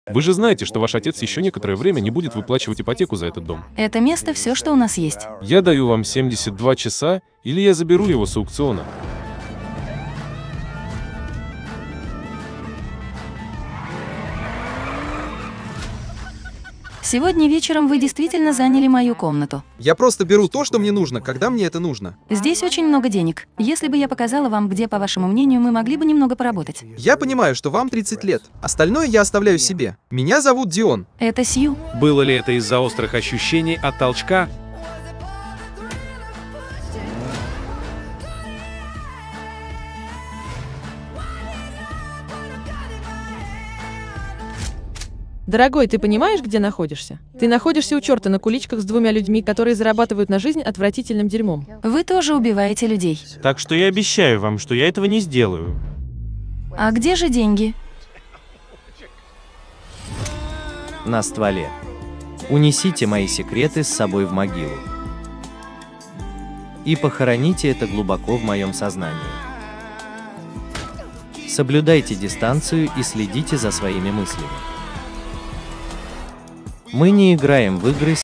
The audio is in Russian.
Вы же знаете, что ваш отец еще некоторое время не будет выплачивать ипотеку за этот дом. Это место все, что у нас есть. Я даю вам 72 часа, или я заберу его с аукциона. Сегодня вечером вы действительно заняли мою комнату. Я просто беру то, что мне нужно, когда мне это нужно. Здесь очень много денег. Если бы я показала вам, где, по вашему мнению, мы могли бы немного поработать. Я понимаю, что вам 30 лет. Остальное я оставляю себе. Меня зовут Дион. Это Сью. Было ли это из-за острых ощущений от толчка? Дорогой, ты понимаешь, где находишься? Ты находишься у черта на куличках с двумя людьми, которые зарабатывают на жизнь отвратительным дерьмом. Вы тоже убиваете людей. Так что я обещаю вам, что я этого не сделаю. А где же деньги? На стволе. Унесите мои секреты с собой в могилу. И похороните это глубоко в моем сознании. Соблюдайте дистанцию и следите за своими мыслями. Мы не играем в игры